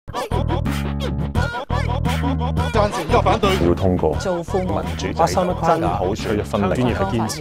贊成又反對， 會通過做父母民主八三一框架好處一分力， 專業係堅持。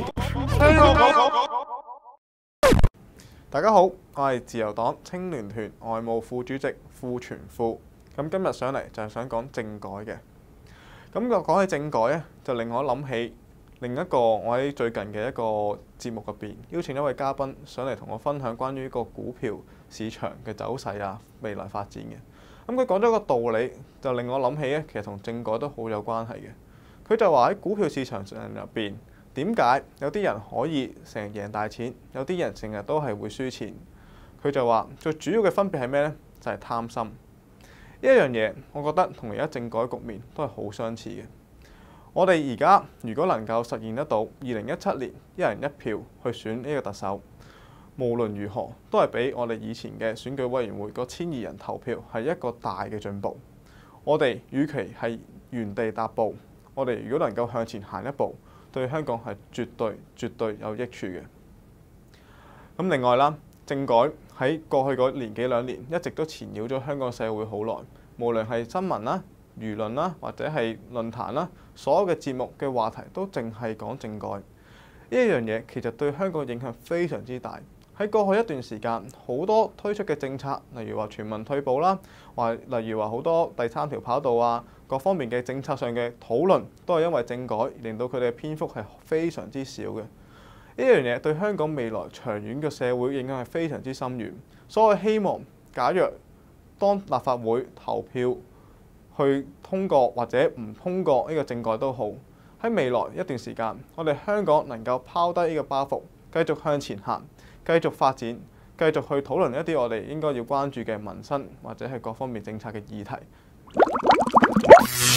大家好，我係自由黨青聯團外務副主席傅傳富。咁今日上嚟就係想講政改嘅。咁講起政改咧，就令我諗起另一個我喺最近嘅一個節目入邊邀請一位嘉賓上嚟同我分享關於個股票市場嘅走勢啊、未來發展嘅。咁佢講咗個道理，就令我諗起咧，其實同政改都好有關係嘅。佢就話喺股票市場上入邊，點解有啲人可以成日贏大錢，有啲人成日都係會輸錢？佢就話最主要嘅分別係咩呢？就係貪心。呢一樣嘢，我覺得同而家政改局面都係好相似嘅。我哋而家如果能夠實現得到2017年一人一票去選呢個特首，無論如何都係比我哋以前嘅選舉委員會嗰1200人投票係一個大嘅進步。我哋與其係原地踏步，我哋如果能夠向前行一步，對香港係絕對有益處嘅。咁另外啦，政改喺過去嗰年幾兩年一直都纏繞咗香港社會好耐，無論係新聞啦、輿論啦，或者係論壇啦，所有嘅節目嘅話題都淨係講政改。呢一樣嘢其實對香港影響非常之大。喺過去一段時間，好多推出嘅政策，例如話全民退保啦，例如話好多第三條跑道啊，各方面嘅政策上嘅討論，都係因為政改令到佢哋嘅篇幅係非常之少嘅。呢樣嘢對香港未來長遠嘅社會影響係非常之深遠。所以我希望，假若當立法會投票去通過或者唔通過呢個政改都好，喺未來一段時間，我哋香港能夠拋低呢個包袱，繼續向前行，繼續發展，繼續去討論一啲我哋應該要關注嘅民生或者係各方面政策嘅議題。